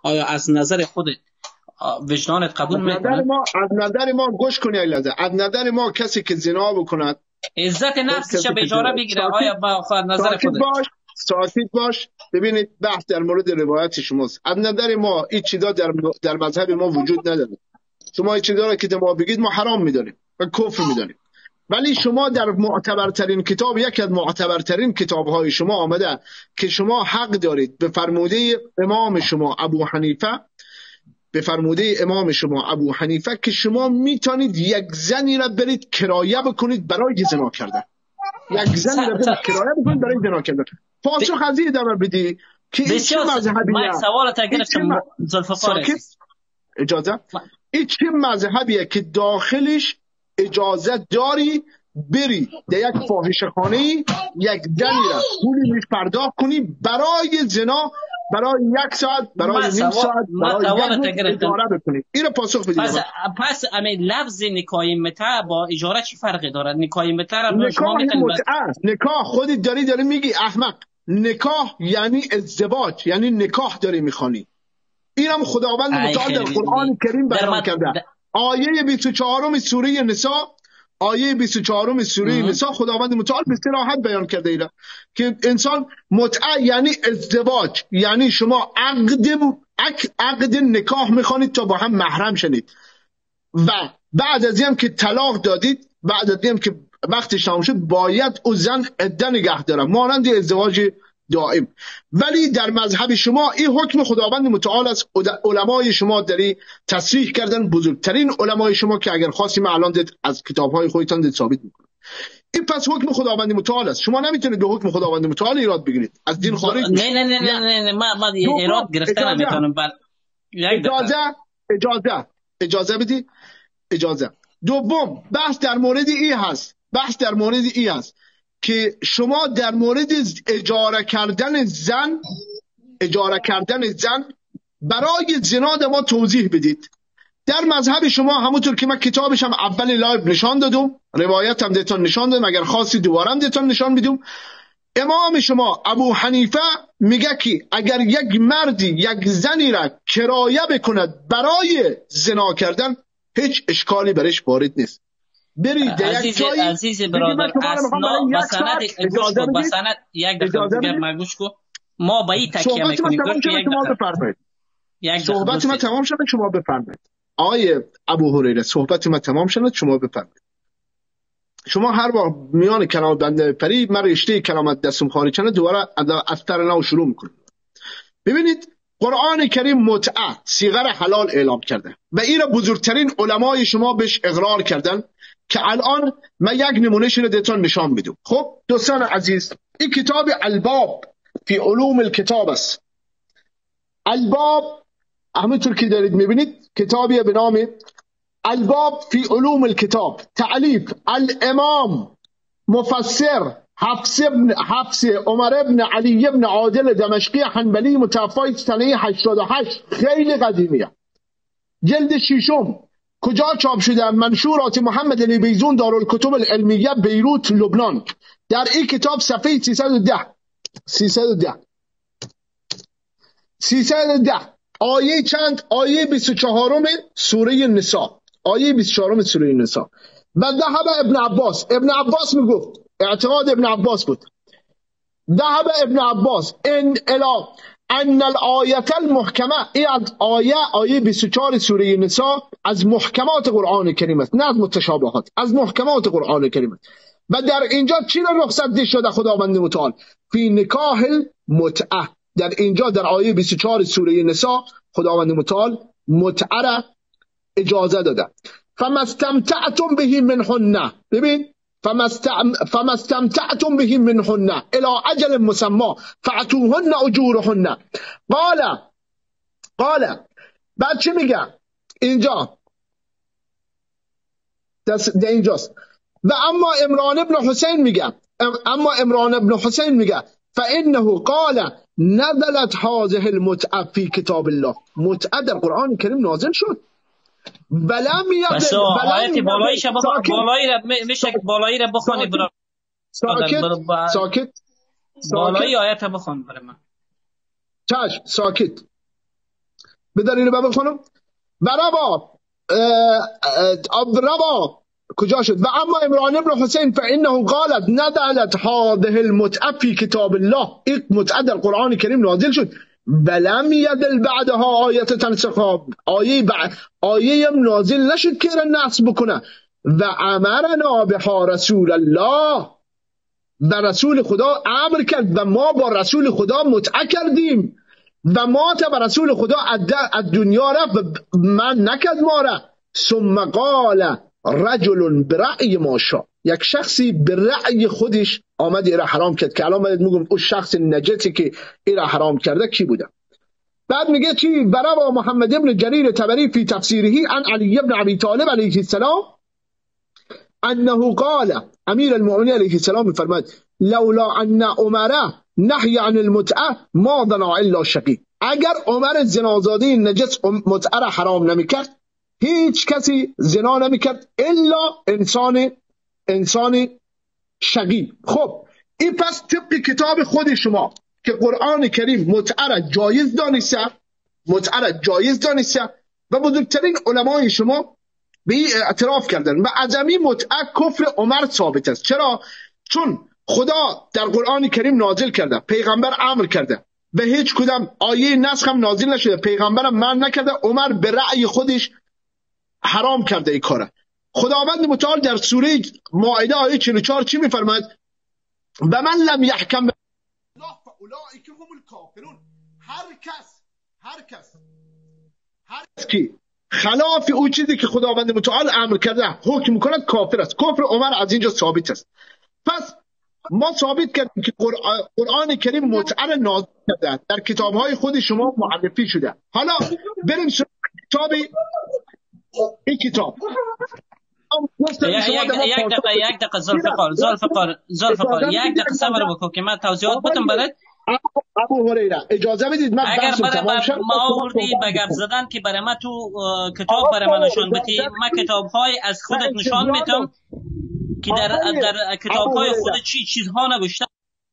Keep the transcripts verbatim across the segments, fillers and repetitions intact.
آیا از نظر خود وجدانت قبول میکنه؟ ما از نظر ما گوش کنی ایلازه، از نظر ما کسی که زنا بکند عزت نفسش به اجاره بگیره. آیا با از نظر ساکت خودت باش ساکت باش. ببینید بحث در مورد روایت شماست. از نظر ما این چیزا در در مذهب ما وجود نداره. شما این چیزا که ما بگید ما حرام میدانیم و کفر میدانیم، ولی شما در معتبرترین کتاب، یکی از معتبرترین کتاب‌های شما آمده که شما حق دارید به فرموده امام شما ابو حنیفه، به فرموده امام شما ابو حنیفه که شما میتونید یک زنی را برید کرایه بکنید برای زنا کردن. یک زنی را برید کرایه بکنید برای زنا کردن. پاسخ از این دارم بدی که این چه مذهبیه؟ من سوالت گرفتم ذوالفقار عزیز. اجازه؟ این چه مذهبیه که داخلش اجازه داری بری در یک فاحشه‌خانه یک زنی را پولی میش پرداخت کنی برای زنا، برای یک ساعت، برای نیم ساعت، برای یک روز اجاره بکنی؟ اینو پاسخ بدید. پس پس همین لفظ نکاح متع با اجاره چی فرقی داره؟ نکاح متع را شما میتونید نکاح خودت داری داری میگی احمق. نکاح یعنی ازدواج، یعنی نکاح داری میخوانی. اینم خداوند متعال در قرآن کریم بیان کرده. آیه بیست و چهارم سوره نساء، آیه بیست و چهارم سوره نساء خداوند متعال به صراحت بیان کرده اینا که انسان متعه یعنی ازدواج، یعنی شما عقد عقد نکاح میخوانید تا با هم محرم شنید و بعد از اینم که طلاق دادید، بعد از اینم که وقتش تمام شد باید او زن عده نگه داره مانند ازدواج دائم. ولی در مذهب شما این حکم خداوند متعال است. علمای شما داری تصریح کردن، بزرگترین علمای شما که اگر خواستی من الان از کتاب‌های خودتان دید ثابت میکنم. این پس حکم خداوند متعال است. شما نمیتونید به حکم خداوند متعال ایراد بگیرید، از دین خارج. نه نه نه نه نه, نه. ما ما ایراد گرفتن نمیتونم. بل اجازه اجازه اجازه بدید. اجازه. دوم بحث در مورد این هست. بحث در مورد این هست که شما در مورد اجاره کردن زن اجاره کردن زن برای زنا ما توضیح بدید. در مذهب شما همونطور که من کتابش هم اول لایو نشان دادم، روایت هم دیتان نشان دادم، اگر خواستی دوباره هم دیتان نشان میدم. امام شما ابو حنیفه میگه که اگر یک مردی یک زنی را کرایه بکند برای زنا کردن هیچ اشکالی برش وارد نیست. برید عزیز عزیز برادر اسنا بسند گوش کو بسند یک دقیقه دیگر من گوش کو ما با این تکیه میکنیم. صحبت ما تمام شده شما بفرمایید. آیه ابو هریره صحبت ما تمام شده شما بفرمایید. شما هر بار میان کلام بنده پری من رشته کلامت دستم خارج کنه دوباره از تر نو شروع میکنم. ببینید قرآن کریم متعه صیغه حلال اعلام کرده و این را بزرگترین علمای شما بهش اقرار کردن که الان من یک نمونهش رو دیتون نشان میدم. خب دوستان عزیز این کتاب الباب فی علوم الکتاب است. الباب همونطور که دارید میبینید کتابی به نام الباب فی علوم الکتاب، تعلیف الامام مفسر حفص ابن حفص عمر ابن علی ابن عادل دمشقی حنبلی متوفی سنه هشتاد و هشت، خیلی قدیمیه. جلد ششم. کجا چاپ شده؟ منشورات محمد علی بیزون دارالکتب العلمیه بیروت لبنان. در این کتاب صفحه سیصد و ده سیصد و ده سیصد و ده آیه چند؟ آیه بیست و چهارم سوره نساء، آیه بیست و چهارم سوره نساء. و ذهب ابن عباس، ابن عباس میگفت، اعتقاد ابن عباس بود، ذهب ابن عباس ان الی ان الآیه المحکمه، این از آیه آیه بیست و چهار سوره نساء از محکمات قرآن کریم است، نه از متشابهات، از محکمات قرآن کریم است. و در اینجا چی را رخصت ده شده خداوند متعال؟ فی نکاح المتعه. در اینجا در آیه بیست و چهار سوره نساء خداوند متعال متعه را اجازه داده. فما استمتعتم به منهن، ببین فما استمتعتم به منهن الى اجل مسمى فاعتوهن اجورهن. قال قال بعد چی میگه اینجا؟ در اینجاست. و اما عمران ابن حسین میگه، اما عمران ابن حسین میگه فانه قال نزلت هذه المتعه فی کتاب الله. متعه در قرآن کریم نازل شد. بلم یاد بس آیت بالایش بخون، بالایی را میشه بالایی را بخونی برا ساکت ساکت بالایی آیت بخون برای من. چشم ساکت. بذار اینو بخونم. بروا روا کجا شد؟ و اما عمران ابن حسین فانه قالت نزلت هذه المتعه في کتاب الله، این متعه در قرآن کریم نازل شد. ولم یدل بعدها آیت تنسخها، آیه بعد آیه نازل نشد که را نسخ بکنه. و امرنا بها رسول الله، و رسول خدا امر کرد و ما با رسول خدا متعه کردیم. و ما تا به رسول خدا از دنیا رفت و من نکرد ما را. ثم قال رجل برأی ما شاء، یک شخصی به رأی خودش آمد ایره حرام کرد که الان باید میگم اون شخص نجسی که ایره حرام کرده کی بوده. بعد میگه چی؟ بروا محمد ابن جریر طبری فی تفسیره عن علی ابن ابی طالب علیه السلام انه قال، امیر المؤمنین علیه السلام فرمود لولا ان عمر نهی عن المتعه ما ظنا الا شقی، اگر عمر زنازاده نجس متعه را حرام نمیکرد هیچ کسی زنا نمیکرد الا انسان انسان شقی. خب این پس طبق کتاب خود شما که قرآن کریم متعه را جایز دانسته، متعه را جایز دانسته و بزرگترین علمای شما به این اعتراف کردن و عدمی متعه کفر عمر ثابت است. چرا؟ چون خدا در قرآن کریم نازل کرده، پیغمبر امر کرده، به هیچ کدام آیه نسخ هم نازل نشده، پیغمبرم من نکرده، عمر به رأی خودش حرام کرده این کاره. خداوند متعال در سوره مائده آیه چهل و چهار چی میفرماید؟ و من لم یحکم الله فاولئک هم الکافرون، هر کس هر کس هر کس کی خلاف اون چیزی که خداوند متعال امر کرده حکم کند کافر است. کفر عمر از اینجا ثابت است. پس ما ثابت کردیم که قرآن, قرآن کریم متعه نازل کرده، در کتاب‌های خود شما معرفی شده. حالا بریم سراغ کتاب این کتاب. یک دقیقه یک دقیقه زلفقار زلفقار زلفقار یک دقیقه صبر بکن که من توضیحات بدم برات. ابو هریره اجازه بدید من اگر برای ما آوردی به گپ زدن که برای ما تو کتاب برای من نشون بدی، من کتاب‌های از خودت نشان میدم که در در کتاب‌های خودت چی چیزها نوشته.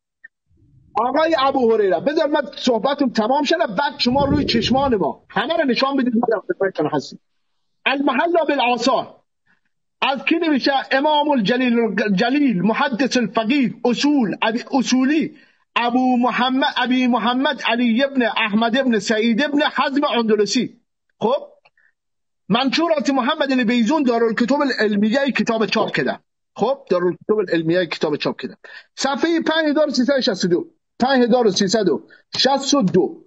آقای ابو هریره بذار من صحبتم تمام شه بعد شما روی چشمان ما همه رو نشان بدید. من هستم المحل بالآثار از کی نمیشه؟ امام الجلیل جلیل محدث الفقیه اصول اصولی ابو محمد ابی محمد علی ابن احمد ابن سعید ابن حزم اندلسی. خب منشورات محمد البیزون دارالکتب العلمیه کتاب چاپ کرده. خب دارالکتب العلمیه کتاب چاپ کرده. صفحه پنج هزار و سیصد و شصت و دو پنج هزار و سیصد و شصت و دو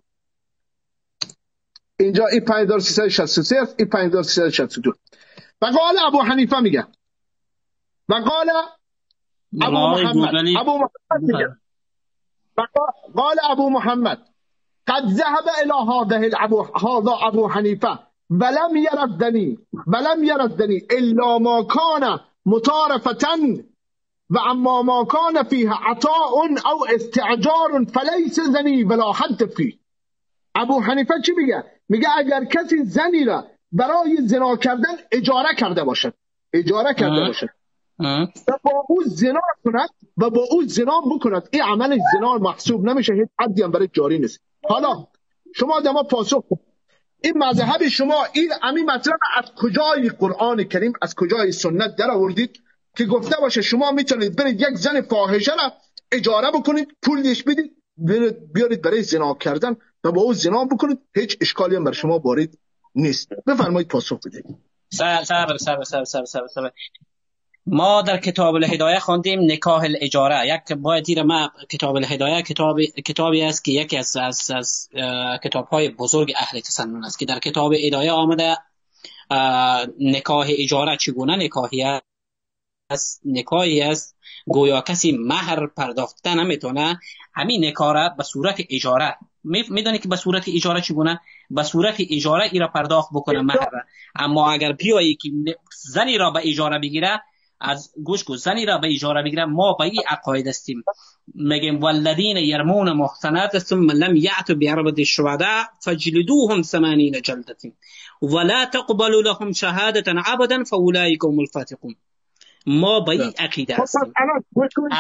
اینجا این پنج هزار و سیصد و شصت و سه است، این پنج هزار و سیصد و شصت و دو. و قال ابو حنیفه میگه و قال ابو محمد ابو محمد میگه قال ابو محمد قد ذهب الى هذا الابو هذا ابو حنیفه ولم يردني ولم يردني الا ما كان متارفة و اما ما كان فيه عطاء او استعجار فليس زني ولا حد فيه. ابو حنیفه چی میگه؟ میگه اگر کسی زنی را برای زنا کردن اجاره کرده باشد، اجاره کرده باشد و با او زنا کند و با او زنا بکند، این عمل زنا محسوب نمیشه، هیچ حدی هم برای جاری نیست. حالا شما دما پاسخ این مذهب شما این همین مطلب از کجای قرآن کریم از کجای سنت در آوردید که گفته باشه شما میتونید برید یک زن فاحشه را اجاره بکنید، پولش بدید، بیارید برای زنا کردن و با او زنا بکنید، هیچ اشکالی هم بر شما وارد نیست. بفرمایید پاسخ بدید. صبر صبر صبر صبر صبر صبر صبر. ما در کتاب الهدایه خواندیم نکاح الاجاره. یک باید دیر ما کتاب الهدایه کتاب کتابی است که یکی از از, از کتاب‌های بزرگ اهل تسنن است که در کتاب هدایه آمده نکاح اجاره چگونه نکاحی است. نکاحی است گویا کسی مهر پرداخت نمیتونه، همین نکاح را به صورت اجاره میدونی که به صورت اجاره چگونه؟ به صورت اجاره ای را پرداخت بکنه مهر. اما اگر بیایی که زنی را به اجاره بگیره، از گوش کو زنی را به اجاره بگیره، ما به این عقاید هستیم میگیم والذین یرمون محصنات ثم لم یأتوا بأربعة الشهداء فجلدوهم ثمانین جلدة ولا تقبلوا لهم شهادة ابدا فاولئک هم الفاسقون. ما به این عقیده هستیم.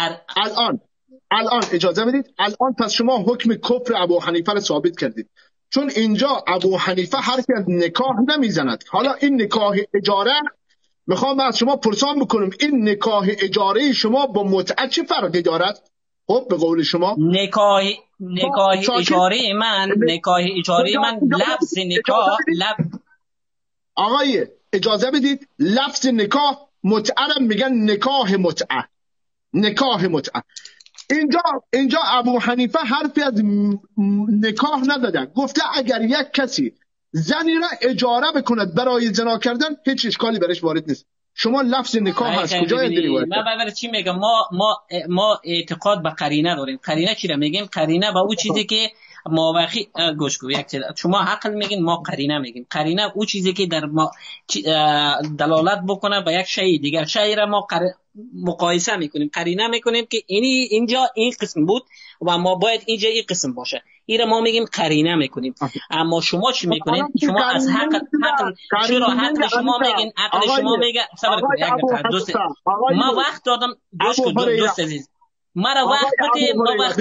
الان الان اجازه بدید، الان پس شما حکم کفر ابو حنیفه را ثابت کردید چون اینجا ابو حنیفه حرفی از نکاح نمیزند. حالا این نکاح اجاره میخوام از شما پرسان بکنم، این نکاح اجاره شما با متعه چه فرقی دارد؟ خب به قول شما نکاح نکاح اجاره من نکاح اجاره من لفظ نکاح لفظ آقای اجازه بدید، لفظ نکاح متعه را میگن نکاح متعه، نکاح متعه. اینجا اینجا ابو حنیفه حرفی از نکاح نداده، گفته اگر یک کسی زنی را اجاره بکند برای زنا کردن هیچ اشکالی برش وارد نیست. شما لفظ نکاح هست کجا دیدی؟ من برای چی میگم، ما ما ما اعتقاد به قرینه داریم. قرینه چی را میگیم؟ قرینه با اون چیزی که ما وقتی گوش کو یک چیز شما عقل میگین، ما قرینه میگیم. قرینه اون چیزی که در ما دلالت بکنه به یک شی دیگر، شی را ما قر... مقایسه میکنیم، قرینه میکنیم که اینی اینجا این قسم بود و ما باید اینجا این قسم باشه، این را ما میگیم قرینه میکنیم. اما شما چی میکنید؟ شما از حق حق چرا حق شما میگین، عقل شما میگه صبر کن یک دقیقه دوست، ما وقت دادم گوش کن دوست عزیز، مرا وقت بده، ما وقت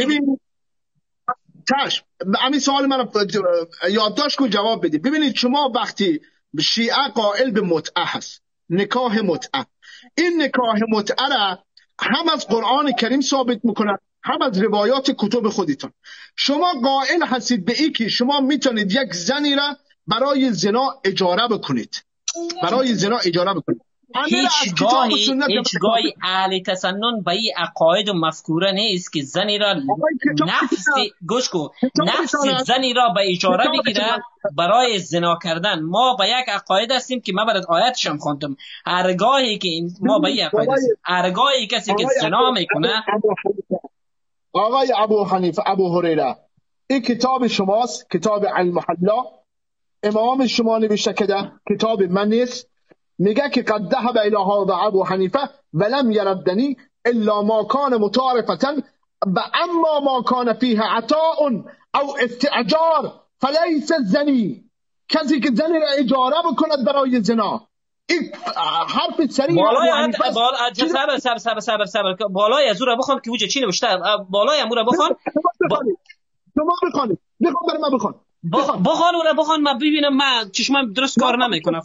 چشم. همین سوال من یادداشت کن جواب بدید. ببینید شما وقتی شیعه قائل به متعه هست، نکاح متعه، این نکاح متعه را هم از قرآن کریم ثابت میکنه هم از روایات کتب خودتون. شما قائل هستید به این که شما میتونید یک زنی را برای زنا اجاره بکنید، برای زنا اجاره بکنید. هیچ گاهی هیچ گاهی اهل تسنن به این عقاید و مفکوره نیست که زنی را نفس گوش کو نفس زنی را به اجاره بگیره برای زنا کردن. ما به یک عقاید هستیم که من برات آیاتش هم خواندم، هرگاهی که ما به این عقاید هستیم، هرگاهی کسی که زنا میکنه. آقای ابو حنیفه ابو هریره، این کتاب شماست، کتاب المحلا، امام شما نوشته کده، کتاب من نیست. میگه که قد ذهب الى هذا ابو حنیفه ولم يردني الا ما كان متعارفه و اما ما كان فيه عطاء او استئجار فليس الزني. کسی که زنی را اجاره بکند برای زنا، این حرف سریع بالای صبر صبر صبر صبر صبر بالای از رو بخوام که وجه چی نوشته، بالای امو رو بخوام شما بخونید، بخون برای من بخون بخون بخون اون رو بخون، من ببینم من چشمم درست کار نمیکنه.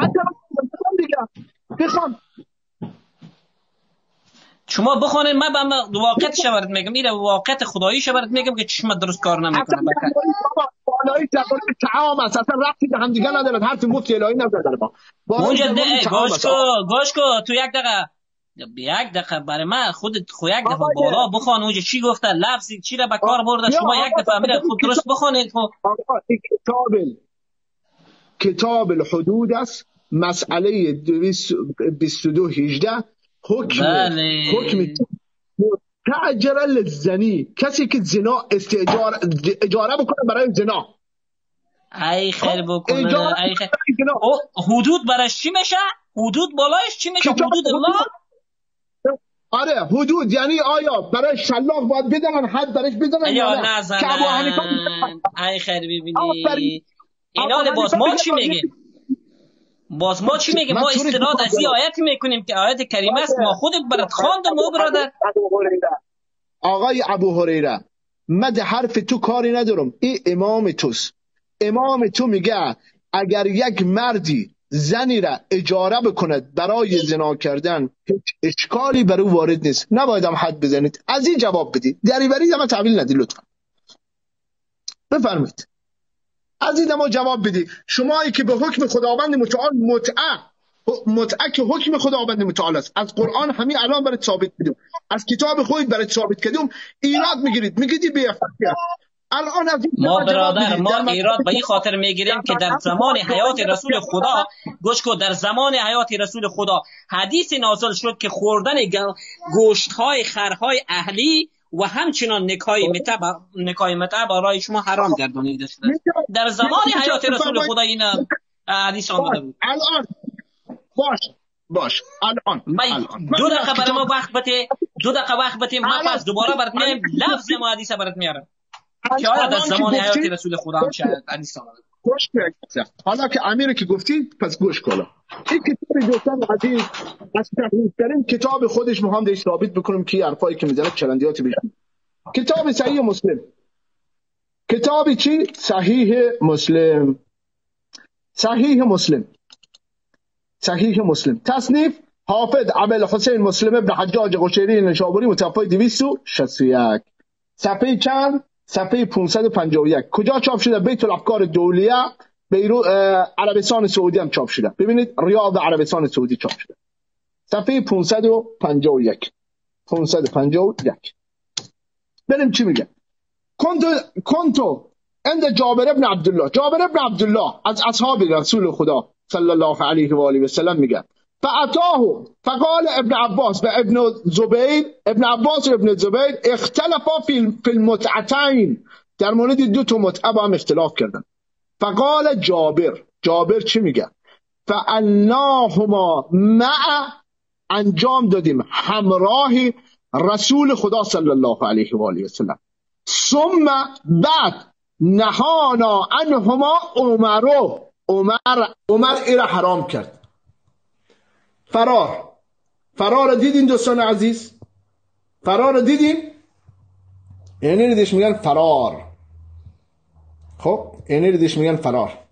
بخون شما بخونید، من به واقعیتش برات میگم، این واقعیت خداییش برات میگم که چشم درست کار نمیکنه. بالای جواب تعام است، اصلا ربطی به هم دیگه نداره، حرف مفتی الهی نداره. با اونجا گوش کو گوش کو تو یک دقیقه یک دقیقه برای من خودت خو یک دفعه بالا بخوان اونجا چی گفته، لفظی چی را به کار برده، شما یک دفعه میره خوب درست بخونید. کتاب کتاب الحدود است، مسئله بیست و دو هجده، حکم حکم تعجر للزنی، کسی که زنا استئجار اجاره بکنه برای زنا. ای خیر بکنه ای خیر. حدود براش چی میشه؟ حدود بالایش چی میشه؟ حدود الله. آره حدود یعنی آیا برای شلاق باید بدن حد درش بدن یا نه نزنن؟ ای خیر ببینی اینا باز ما چی میگیم؟ باز ما چی میگیم؟ ما استناد از این آیتی میکنیم که آیت کریمه است، ما خودت برات خواندم او برادر. آقای ابو هریره، من ده حرف تو کاری ندارم، این امام توست. امام تو میگه اگر یک مردی زنی را اجاره بکند برای زنا کردن هیچ اشکالی بر او وارد نیست، نباید هم حد بزنید. از این جواب بدید، دریوری هم تعبیل ندید لطفا. بفرمایید از این ما جواب بدید. شمایی که به حکم خداوند متعال متعه متعه که حکم خداوند متعال است، از قرآن همین الان برات ثابت بدیم، از کتاب خود برات ثابت کردیم، ایراد میگیرید، میگید بی افقیه. الان از ما برادر ما ایراد به این خاطر میگیریم که در زمان حیات رسول خدا، گوش کو، در زمان حیات رسول خدا حدیث نازل شد که خوردن گوشت های خرهای اهلی و همچنان نکاح متع نکاح متع برای شما حرام گردانیده شده. در زمان حیات رسول خدا این حدیث آمده بود. الان باش باش الان دو دقیقه برای ما وقت بده، دو دقیقه وقت بده، ما پس دوباره برات میام لفظ ما حدیث برات میارم که آیا در زمان حیات رسول خدا هم شاید حدیث آمده. گوش کن. حالا که امیر که گفتی پس گوش کن. این کتاب دوستان عزیز از تحریف‌ترین کتاب خودش ما هم دیش ثابت بکنیم که حرفایی که میزنه چرندیات بیشتر. کتاب صحیح مسلم کتابی چی؟ صحیح مسلم. صحیح مسلم صحیح مسلم تصنیف حافظ ابوالحسین مسلم ابن حجاج قشیری نشابوری، متوفی دویست و شصت و یک. صفحه چند؟ صفحه پانصد و پنجاه و یک. کجا چاپ شده؟ بیت الافکار دولیه، بیرو عربستان سعودی هم چاپ شده. ببینید ریاض عربستان سعودی چاپ شده. صفحه پانصد و پنجاه و یک. پانصد و پنجاه و یک. بریم چی میگه؟ کنتو کنتو عند جابر ابن عبدالله. جابر ابن عبدالله از اصحاب رسول خدا صلی الله علیه و آله و سلم میگه فاتاه فقال ابن عباس و ابن زبیر. ابن عباس و ابن زبیر اختلفا فی المتعتین، در مورد دو تا متعه با هم اختلاف کردن. فقال جابر، جابر چی میگه؟ فعلناهما مع، انجام دادیم همراه رسول خدا صلی الله علیه و آله و سلم. ثم بعد نهانا عنهما عمرو، عمر عمر ایره حرام کرد. فرار، فرار دیدین دوستان عزیز؟ فرار دیدین؟ یعنی ریدش میگن فرار. خب یعنی ریدش میگن فرار.